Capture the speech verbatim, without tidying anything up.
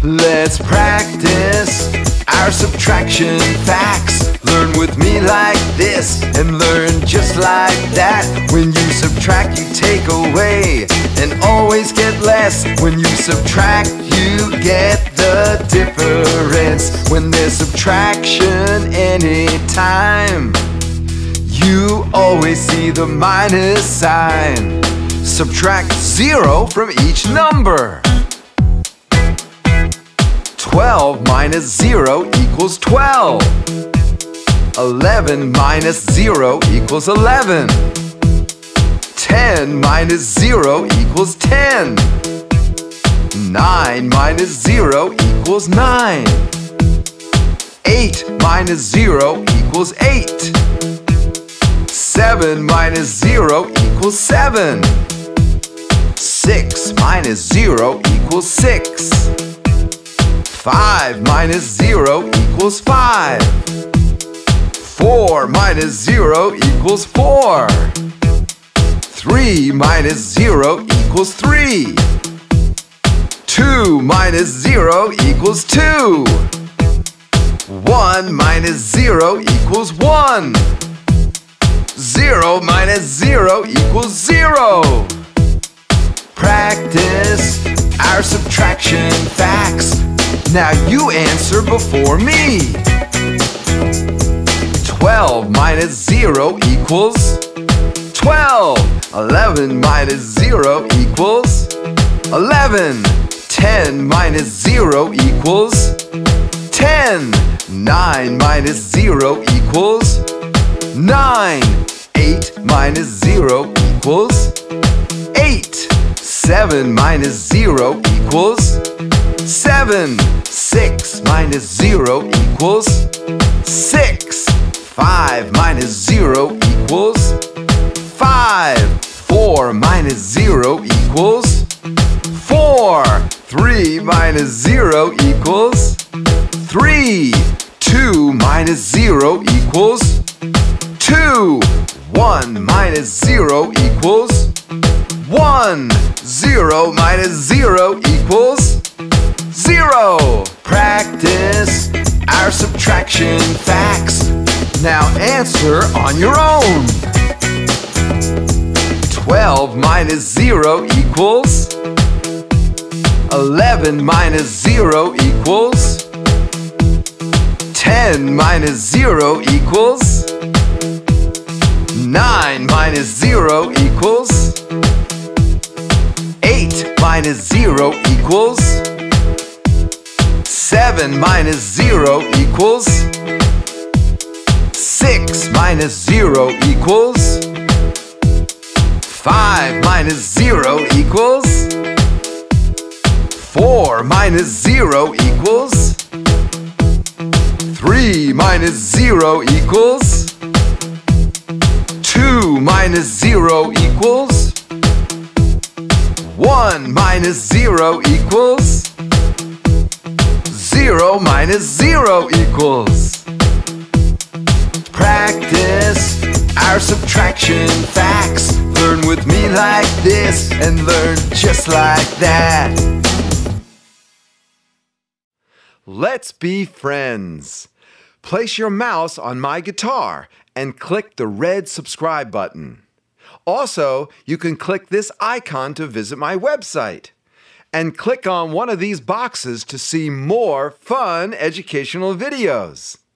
Let's practice our subtraction facts. Learn with me like this and learn just like that. When you subtract, you take away and always get less. When you subtract, you get the difference. When there's subtraction anytime, you always see the minus sign. Subtract zero from each number. twelve minus zero equals twelve. eleven minus zero equals eleven. ten minus zero equals ten. nine minus zero equals nine. eight minus zero equals eight. seven minus zero equals seven. six minus zero equals six. five minus zero equals five. four minus zero equals four. three minus zero equals three. two minus zero equals two. one minus zero equals one. zero minus zero equals zero. Practice our subtraction facts. Now you answer before me. twelve minus zero equals twelve. eleven minus zero equals eleven. ten minus zero equals ten. nine minus zero equals nine. eight minus zero equals eight. seven minus zero equals seven. six minus zero equals six. five minus zero equals five. four minus zero equals four. three minus zero equals three. two minus zero equals two. one minus zero equals one. zero minus zero equals zero. Practice our subtraction facts. Now answer on your own. twelve minus zero equals eleven minus zero equals ten minus zero equals nine minus zero equals eight minus zero equals seven minus zero equals six minus zero equals five minus zero equals four minus zero equals three minus zero equals two minus zero equals one minus zero equals zero minus zero equals. Practice our subtraction facts. Learn with me like this and learn just like that. Let's be friends. Place your mouse on my guitar and click the red subscribe button. Also, you can click this icon to visit my website. And click on one of these boxes to see more fun educational videos.